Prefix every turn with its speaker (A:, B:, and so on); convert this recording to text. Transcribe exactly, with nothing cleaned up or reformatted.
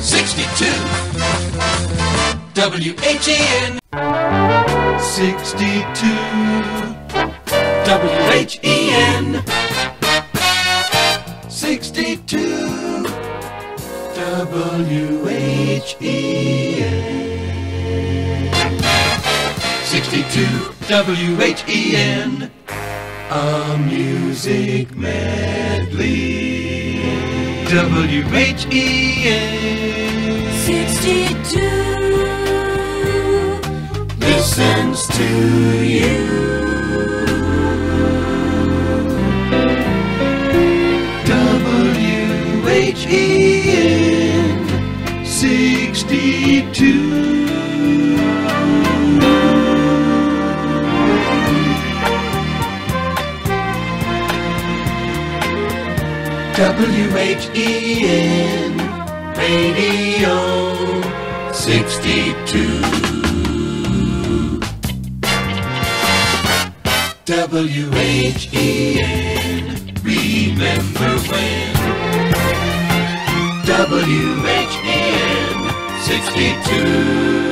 A: sixty-two. W H E N. sixty-two. W H E N. sixty-two. W H E N. sixty-two. W H E N. A music medley. W H E N.
B: sixty-two
A: listens to you. W H E N sixty-two. W H E N Radio sixty-two. W H E N, remember when? W H E N sixty-two.